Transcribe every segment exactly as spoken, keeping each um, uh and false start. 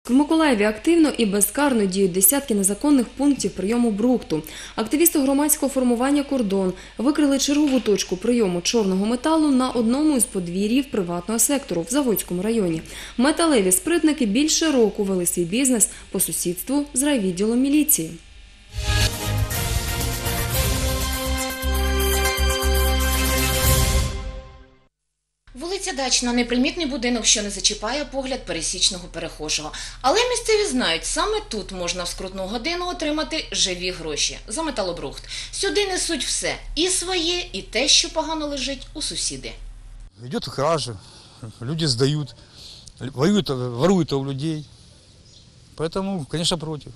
В Миколаєві активно і безкарно діють десятки незаконних пунктів прийому брухту. Активісти громадського формування «Кордон» викрили чергову точку прийому чорного металу на одному із подвір'їв приватного сектору в Заводському районі. Металеві спритники більше року вели свій бізнес по сусідству з райвідділом міліції. Вулиця Дачна – непримітний будинок, що не зачіпає погляд пересічного перехожого. Але місцеві знають, саме тут можна в скрутну годину отримати живі гроші за металобрухт. Сюди несуть все – і своє, і те, що погано лежить у сусіди. Йде кража, люди здають, воюють, ворують у людей. Тому, звісно, проти.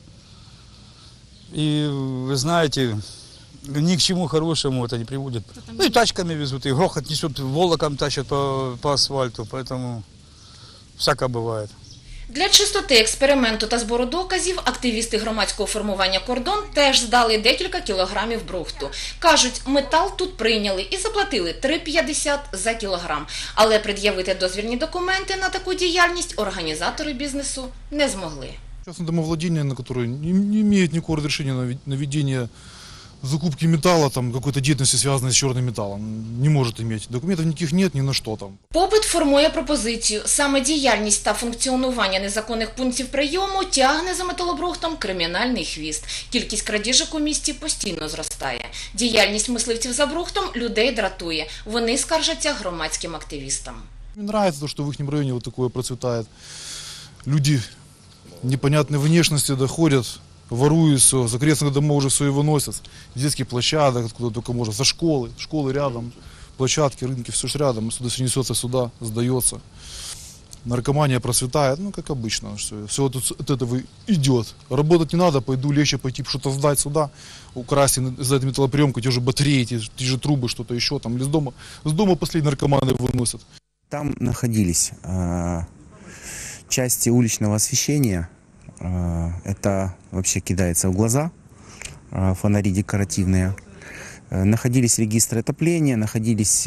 І ви знаєте, ни к чему хорошему это не приводит. Ну и тачками везут, и грохот несут, волоком тащат по, по асфальту, поэтому всяко бывает. Для чистоти експерименту та збору доказів активісти громадського формування «Кордон» теж здали декілька кілограмів брухту. Кажуть, метал тут прийняли і заплатили три п'ятдесят за кілограм. Але пред'явити дозвільні документи на таку діяльність організатори бізнесу не змогли. Частное домовладение, на которое не имеет никакого разрешения на ведение закупки металла, там, какой-то деятельности, связанной с черным металлом, не может иметь. Документов никаких нет, ни на что там. Попит формує пропозицію. Саме діяльність та функціонування незаконних пунктів прийому тягне за металобрухтом кримінальний хвіст. Кількість крадіжок у місті постійно зростає. Діяльність мисливців за брухтом людей дратує. Вони скаржаться громадським активістам. Мне нравится, что в их районе вот такое процветает. Люди непонятной внешности доходят, воруют все, с окрестных домов уже все и выносят, с детских площадок, откуда только можно, со школы, школы рядом, площадки, рынки, все же рядом, сюда все несется, сюда сдается. Наркомания процветает, ну как обычно, все, все от, от этого идет. Работать не надо, пойду легче пойти что-то сдать сюда, украсть, сдать металлоприемку, те же батареи, те, те же трубы, что-то еще там, или с дома, с дома последние наркоманы выносят. Там находились э, части уличного освещения. Это вообще кидается в глаза, фонари декоративные. Находились регистры отопления, находились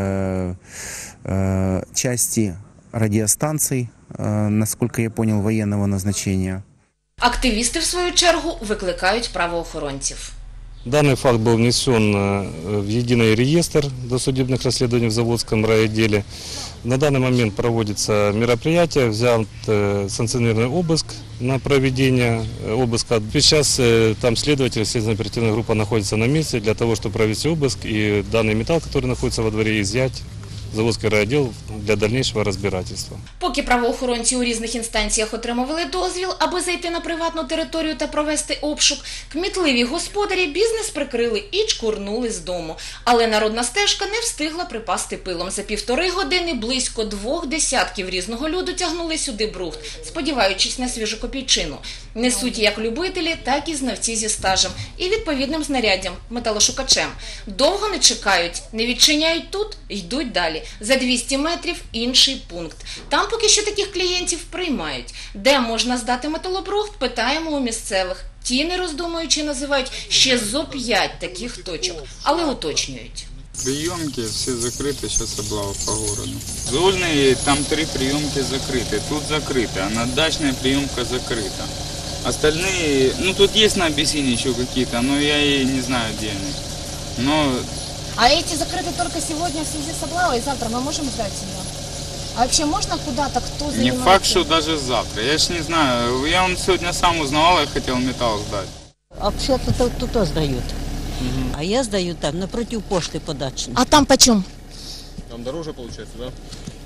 части радиостанций, насколько я понял, военного назначения. Активісти, в свою чергу, викликають правоохоронців. Данный факт был внесен в единый реестр досудебных расследований в Заводском райотделе. На данный момент проводится мероприятие, взят санкционированный обыск на проведение обыска. Сейчас там следователи, следственно-оперативная группа находится на месте для того, чтобы провести обыск и данный металл, который находится во дворе, изъять в Заводський райвідділ для дальнейшего розбирательства. Поки правоохоронці у різних інстанціях отримували дозвіл, аби зайти на приватну територію та провести обшук, кмітливі господарі бізнес прикрили і чкурнули з дому. Але народна стежка не встигла припасти пилом. За півтори години близько двох десятків різного люду тягнули сюди брухт, сподіваючись на свіжу копійчину. Несуть як любителі, так і знавці зі стажем і відповідним знаряддям – металошукачем. Довго не чекають, не відчиняють тут, йдуть далі. За двісті метрів інший пункт. Там поки що таких клієнтів приймають. Де можна здати металобрухт, питаємо у місцевих. Ті, не роздумуючи, називають ще зо п'ять таких точок, але уточнюють. Приемки все закрыты, сейчас облава по городу. Зольные, там три приемки закрыты, тут закрыто, а на Дачной приемка закрыта. Остальные, ну тут есть на Абиссине еще какие-то, но я и не знаю где они. Но... А эти закрыты только сегодня в связи с облавой, завтра мы можем сдать ее? А вообще можно куда-то, кто занимается? Не факт, что даже завтра, я ж не знаю, я он сегодня сам узнавал, я хотел металл сдать. Вообще-то тут, тут сдают. Угу. А я сдаю там, напротив почты подачной. А там почем? Там дороже получается, да?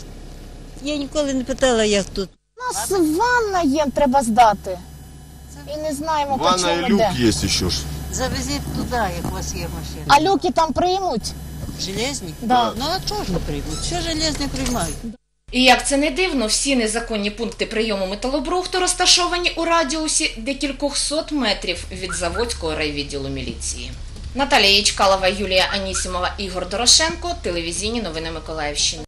Я ніколи не питала, як тут. У нас ванна є, треба здати. І не знаємо, по чому де. Ванна і люк є ще ж. Завезіть туди, як у вас є машина. А люки там приймуть? Железні? Да. Ну а чого ж не приймуть? Все железні приймають. І як це не дивно, всі незаконні пункти прийому металобрухту розташовані у радіусі декількох сот метрів від Заводського райвідділу міліції. Наталія Ячкалова, Юлія Анісімова, Ігор Дорошенко, телевізійні новини Миколаївщини.